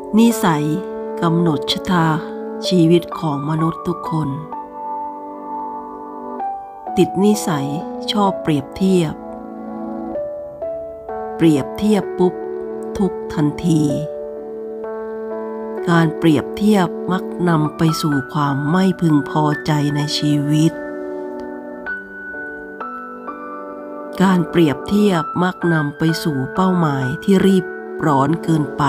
นิสัยกำหนดชะตาชีวิตของมนุษย์ทุกคน ติดนิสัยชอบเปรียบเทียบปุ๊บทุกทันทีการเปรียบเทียบมักนำไปสู่ความไม่พึงพอใจในชีวิตการเปรียบเทียบมักนำไปสู่เป้าหมายที่รีบร้อนเกินไป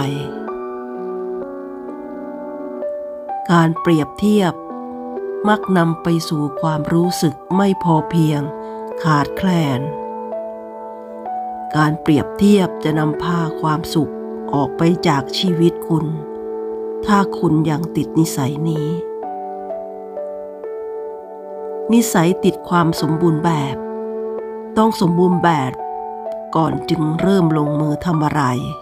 การเปรียบเทียบมักนำไปสู่ความรู้สึกไม่พอเพียงขาดแคลนการเปรียบเทียบจะนำพาความสุขออกไปจากชีวิตคุณถ้าคุณยังติดนิสัยนี้นิสัยติดความสมบูรณ์แบบต้องสมบูรณ์แบบก่อนจึงเริ่มลงมือทำอะไร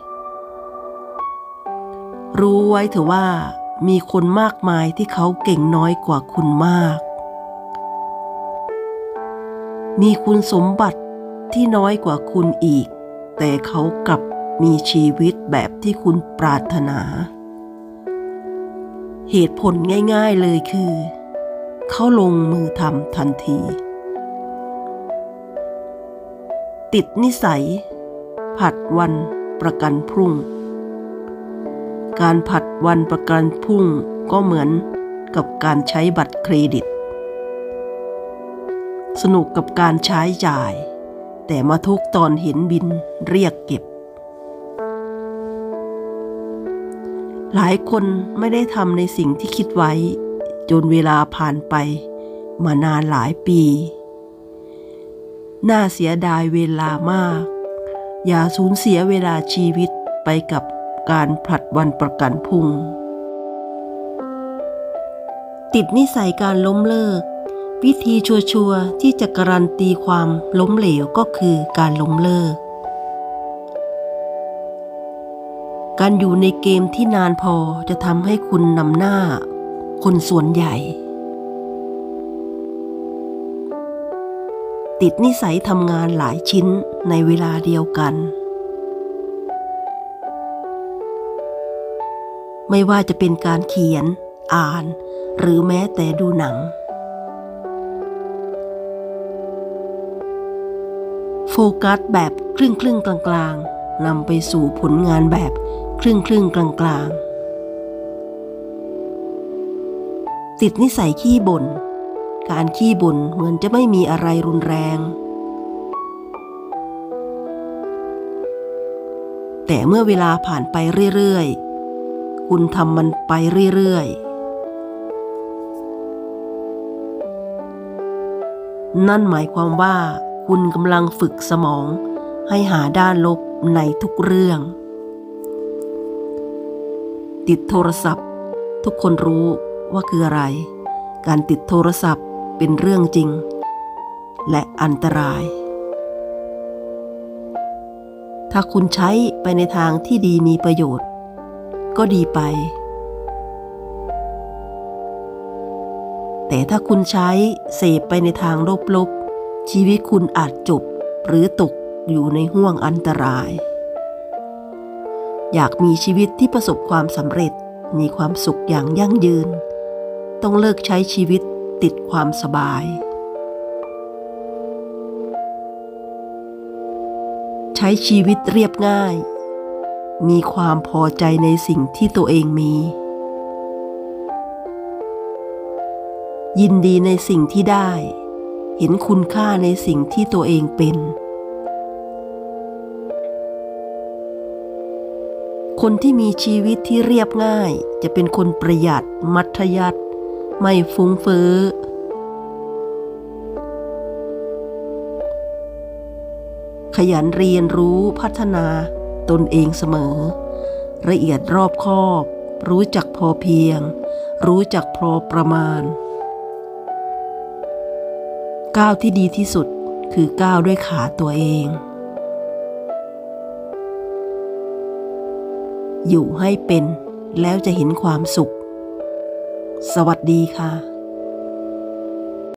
รู้ไว้เถอะว่ามีคนมากมายที่เขาเก่งน้อยกว่าคุณมากมีคุณสมบัติที่น้อยกว่าคุณอีกแต่เขากลับมีชีวิตแบบที่คุณปรารถนาเหตุผลง่ายๆเลยคือเขาลงมือทำทันทีติดนิสัยผัดวันประกันพรุ่งการผัดวันประกันพรุ่งก็เหมือนกับการใช้บัตรเครดิตสนุกกับการใช้จ่ายแต่มาทุกตอนเห็นบินเรียกเก็บหลายคนไม่ได้ทำในสิ่งที่คิดไว้จนเวลาผ่านไปมานานหลายปีน่าเสียดายเวลามากอย่าสูญเสียเวลาชีวิตไปกับการผลัดวันประกันพรุ่งติดนิสัยการล้มเลิกวิธีชัวร์ๆที่จะการันตีความล้มเหลวก็คือการล้มเลิกการอยู่ในเกมที่นานพอจะทำให้คุณนำหน้าคนส่วนใหญ่ติดนิสัยทำงานหลายชิ้นในเวลาเดียวกันไม่ว่าจะเป็นการเขียนอ่านหรือแม้แต่ดูหนังโฟกัสแบบครึ่งกลางๆนำไปสู่ผลงานแบบครึ่งกลางๆติดนิสัยขี้บ่นการขี้บ่นเหมือนจะไม่มีอะไรรุนแรงแต่เมื่อเวลาผ่านไปเรื่อยๆคุณทำมันไปเรื่อยๆนั่นหมายความว่าคุณกำลังฝึกสมองให้หาด้านลบในทุกเรื่องติดโทรศัพท์ทุกคนรู้ว่าคืออะไรการติดโทรศัพท์เป็นเรื่องจริงและอันตรายถ้าคุณใช้ไปในทางที่ดีมีประโยชน์ก็ดีไปแต่ถ้าคุณใช้เสพไปในทางลบๆชีวิตคุณอาจจบหรือตกอยู่ในห้วงอันตรายอยากมีชีวิตที่ประสบความสำเร็จมีความสุขอย่างยั่งยืนต้องเลิกใช้ชีวิตติดความสบายใช้ชีวิตเรียบง่ายมีความพอใจในสิ่งที่ตัวเองมียินดีในสิ่งที่ได้เห็นคุณค่าในสิ่งที่ตัวเองเป็นคนที่มีชีวิตที่เรียบง่ายจะเป็นคนประหยัดมัธยัสถ์ไม่ฟุ้งเฟ้อขยันเรียนรู้พัฒนาตนเองเสมอละเอียดรอบคอบรู้จักพอเพียงรู้จักพอประมาณก้าวที่ดีที่สุดคือก้าวด้วยขาตัวเองอยู่ให้เป็นแล้วจะเห็นความสุขสวัสดีค่ะ